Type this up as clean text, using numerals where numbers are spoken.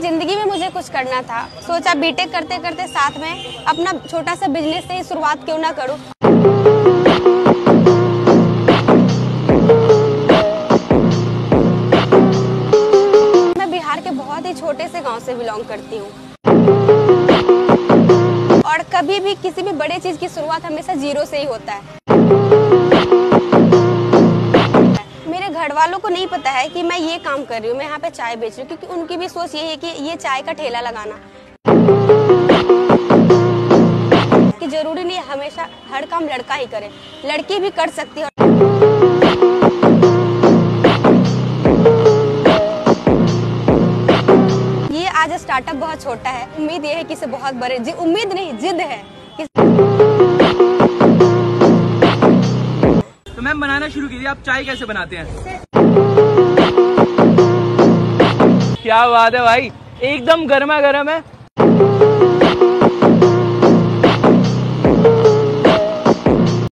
जिंदगी में मुझे कुछ करना था, सोचा बीटेक करते करते साथ में अपना छोटा सा बिजनेस से ही शुरुआत क्यों ना करूं। मैं बिहार के बहुत ही छोटे से गांव से बिलोंग करती हूं और कभी भी किसी भी बड़े चीज की शुरुआत हमेशा जीरो से ही होता है। मेरे घर वालों को नहीं पता है कि मैं ये काम कर रही हूँ, मैं यहाँ पे चाय बेच रही हूँ, क्योंकि उनकी भी सोच ये है कि ये चाय का ठेला लगाना, कि जरूरी नहीं हमेशा हर काम लड़का ही करे, लड़की भी कर सकती है। ये आज स्टार्टअप बहुत छोटा है, उम्मीद ये है कि इसे बहुत बड़े, उम्मीद नहीं जिद है। तो मैम बनाना शुरू कीजिए, आप चाय कैसे बनाते हैं? क्या बात है भाई, एकदम गर्मा गर्म है।